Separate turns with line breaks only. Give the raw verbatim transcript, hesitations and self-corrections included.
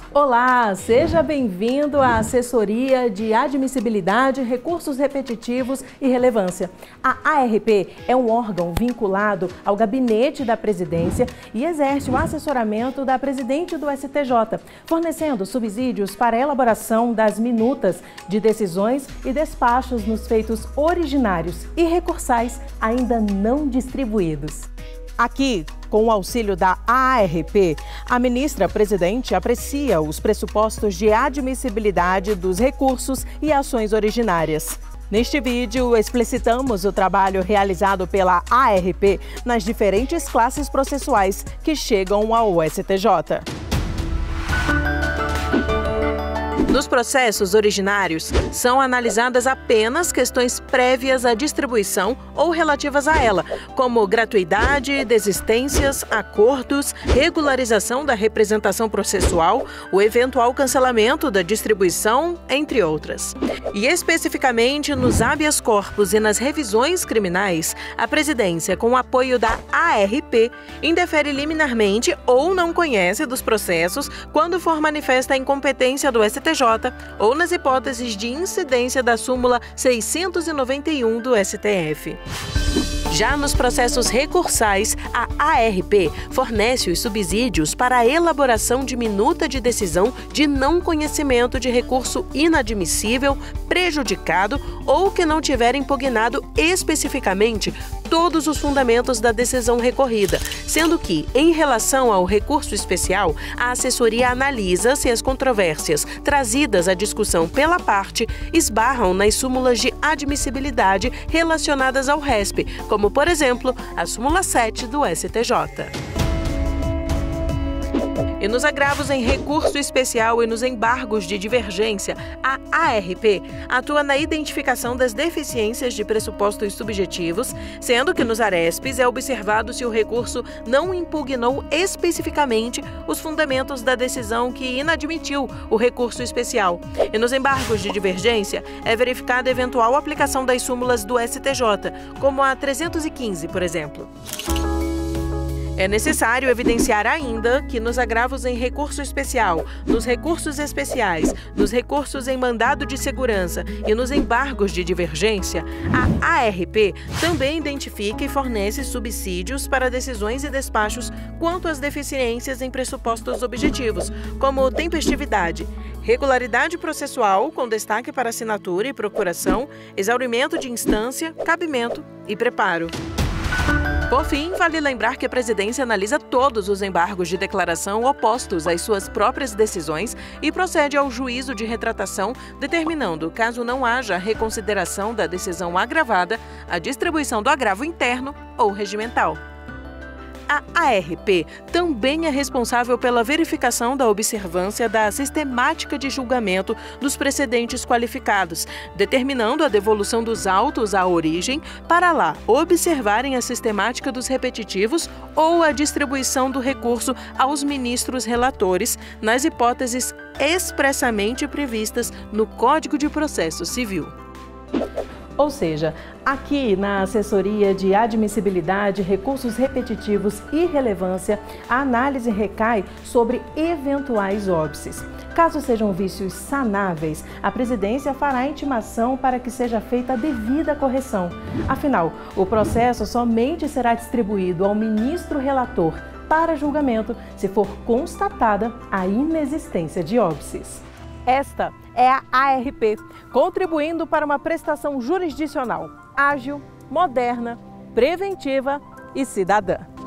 Olá, seja bem-vindo à Assessoria de Admissibilidade, Recursos Repetitivos e Relevância. A A R P é um órgão vinculado ao Gabinete da Presidência e exerce o assessoramento da Presidente do S T J, fornecendo subsídios para a elaboração das minutas de decisões e despachos nos feitos originários e recursais ainda não distribuídos. Aqui, com o auxílio da A R P, a ministra-presidente aprecia os pressupostos de admissibilidade dos recursos e ações originárias. Neste vídeo, explicitamos o trabalho realizado pela A R P nas diferentes classes processuais que chegam ao S T J. Nos processos originários, são analisadas apenas questões prévias à distribuição ou relativas a ela, como gratuidade, desistências, acordos, regularização da representação processual, o eventual cancelamento da distribuição, entre outras. E especificamente nos habeas corpus e nas revisões criminais, a Presidência, com o apoio da A R P, indefere liminarmente ou não conhece dos processos quando for manifesta a incompetência do S T J ou nas hipóteses de incidência da súmula seiscentos e noventa e um do S T F. Já nos processos recursais, a A R P fornece os subsídios para a elaboração de minuta de decisão de não conhecimento de recurso inadmissível, prejudicado ou que não tiver impugnado especificamente todos os fundamentos da decisão recorrida, sendo que, em relação ao recurso especial, a assessoria analisa se as controvérsias trazidas à discussão pela parte esbarram nas súmulas de admissibilidade relacionadas ao R E S P, como, por exemplo, a súmula sete do S T J. E nos agravos em recurso especial e nos embargos de divergência, a A R P atua na identificação das deficiências de pressupostos subjetivos, sendo que nos arespes é observado se o recurso não impugnou especificamente os fundamentos da decisão que inadmitiu o recurso especial. E nos embargos de divergência é verificada a eventual aplicação das súmulas do S T J, como a trezentos e quinze, por exemplo. É necessário evidenciar ainda que nos agravos em recurso especial, nos recursos especiais, nos recursos em mandado de segurança e nos embargos de divergência, a A R P também identifica e fornece subsídios para decisões e despachos quanto às deficiências em pressupostos objetivos, como tempestividade, regularidade processual, com destaque para assinatura e procuração, exaurimento de instância, cabimento e preparo. Por fim, vale lembrar que a Presidência analisa todos os embargos de declaração opostos às suas próprias decisões e procede ao juízo de retratação, determinando, caso não haja reconsideração da decisão agravada, a distribuição do agravo interno ou regimental. A A R P também é responsável pela verificação da observância da sistemática de julgamento dos precedentes qualificados, determinando a devolução dos autos à origem para lá observarem a sistemática dos repetitivos ou a distribuição do recurso aos ministros relatores, nas hipóteses expressamente previstas no Código de Processo Civil. Ou seja, aqui na Assessoria de Admissibilidade, Recursos Repetitivos e Relevância, a análise recai sobre eventuais óbices. Caso sejam vícios sanáveis, a Presidência fará a intimação para que seja feita a devida correção. Afinal, o processo somente será distribuído ao ministro relator para julgamento se for constatada a inexistência de óbices. Esta é a A R P, contribuindo para uma prestação jurisdicional ágil, moderna, preventiva e cidadã.